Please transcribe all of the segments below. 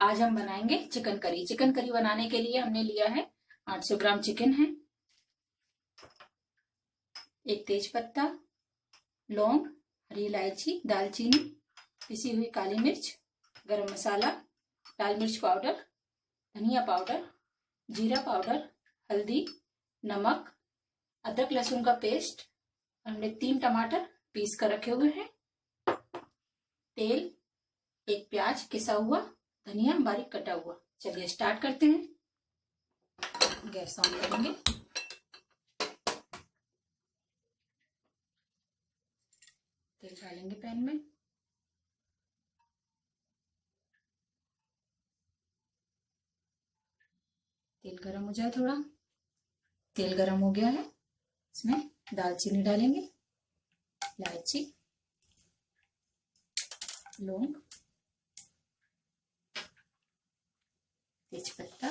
आज हम बनाएंगे चिकन करी। चिकन करी बनाने के लिए हमने लिया है 800 ग्राम चिकन है, एक तेज पत्ता, लौंग, हरी इलायची, दालचीनी, पिसी हुई काली मिर्च, गरम मसाला, लाल मिर्च पाउडर, धनिया पाउडर, जीरा पाउडर, हल्दी, नमक, अदरक लहसुन का पेस्ट। हमने 3 टमाटर पीस कर रखे हुए हैं, तेल, एक प्याज किसा हुआ, धनिया बारीक कटा हुआ। चलिए स्टार्ट करते हैं। गैस ऑन करेंगे। तेल डालेंगे पैन में। तेल गरम हो जाए थोड़ा। तेल गरम हो गया है, इसमें दालचीनी डालेंगे, इलायची, लौंग, तेजपत्ता,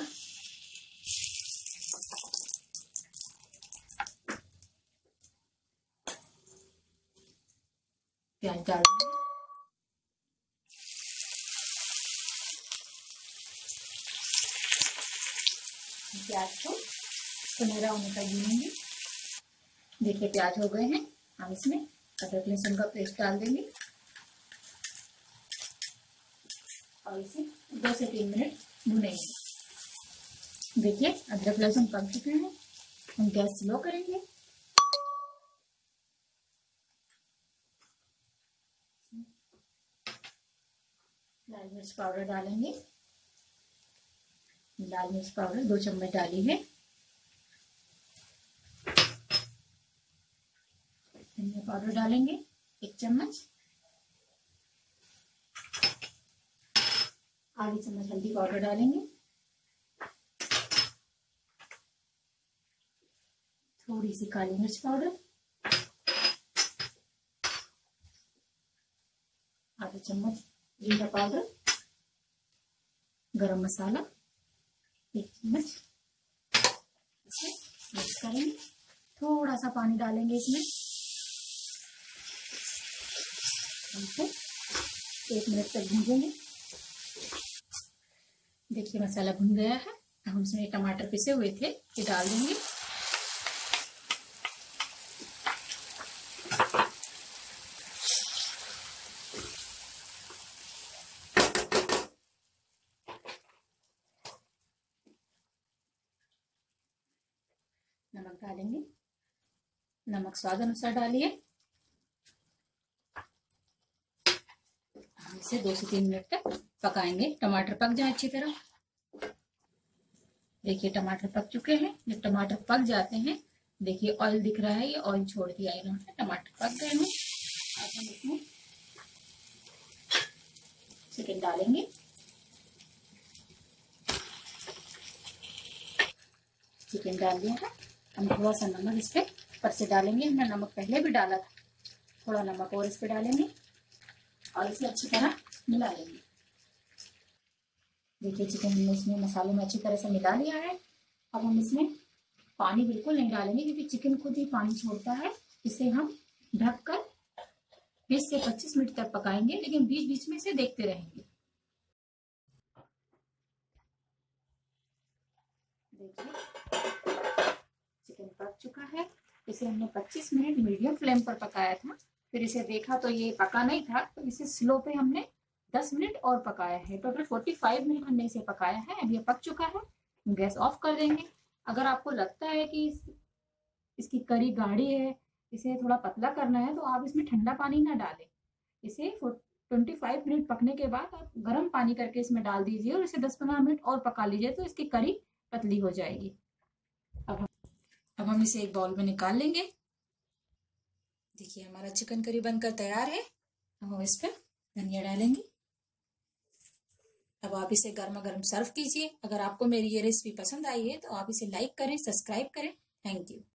प्याज डाल देंगे। प्याज को सुनहरा होने तक भूनेंगे। देखिए प्याज हो गए हैं। हम इसमें अदरक लहसुन का पेस्ट डाल देंगे और इसे 2 से 3 मिनट भूनेंगे। देखिए अदरक लहसुन पक चुके हैं। हम गैस स्लो करेंगे। लाल मिर्च पाउडर डालेंगे। लाल मिर्च पाउडर 2 चम्मच डाली है। धनिया पाउडर डालेंगे 1 चम्मच। आधी चम्मच हल्दी पाउडर डालेंगे। थोड़ी सी काली मिर्च पाउडर, आधा चम्मच जीरा पाउडर, गरम मसाला 1 चम्मच। इसे मिक्स करेंगे। थोड़ा सा पानी डालेंगे इसमें। इसे 1 मिनट तक भूनेंगे। देखिए मसाला भुन गया है। अब हम इसमें टमाटर पिसे हुए थे ये डाल देंगे। नमक डालेंगे। नमक स्वाद अनुसार डालिए। हम इसे 2 से 3 मिनट तक पकाएंगे, टमाटर पक जाए अच्छी तरह। देखिए टमाटर पक चुके हैं। जब टमाटर पक जाते हैं, देखिए ऑयल दिख रहा है, ये ऑयल छोड़ दिया इन्होंने, टमाटर पक गए हैं। अब हम इसमें चिकन डालेंगे। चिकन डाल दिया है। हम थोड़ा सा नमक इस पे ऊपर से डालेंगे। हमने नमक पहले भी डाला था, थोड़ा नमक और इस पे डालेंगे और इसे अच्छी तरह मिला लेंगे। देखिए चिकन हमने इसमें मसाले में अच्छी तरह से मिला लिया है। अब हम इसमें पानी बिल्कुल नहीं डालेंगे क्योंकि चिकन खुद ही पानी छोड़ता है। इसे हम ढककर 20 से 25 मिनट तक पकाएंगे, लेकिन बीच बीच में इसे देखते रहेंगे। देखिए चिकन पक चुका है। इसे हमने 25 मिनट मीडियम फ्लेम पर पकाया था। फिर इसे देखा तो ये पका नहीं था, तो इसे स्लो पे हमने 10 मिनट और पकाया है। टोटल 45 मिनट हमने इसे पकाया है। अब ये पक चुका है। गैस ऑफ कर देंगे। अगर आपको लगता है कि इसकी करी गाढ़ी है, इसे थोड़ा पतला करना है, तो आप इसमें ठंडा पानी ना डालें। इसे 25 मिनट पकने के बाद आप गर्म पानी करके इसमें डाल दीजिए और इसे 10-15 मिनट और पका लीजिए, तो इसकी करी पतली हो जाएगी। अब हम इसे एक बाउल में निकाल लेंगे। देखिए हमारा चिकन करी बनकर तैयार है। अब हम इस पर धनिया डालेंगे। अब आप इसे गर्मा गर्म सर्व कीजिए। अगर आपको मेरी ये रेसिपी पसंद आई है तो आप इसे लाइक करें, सब्सक्राइब करें। Thank you.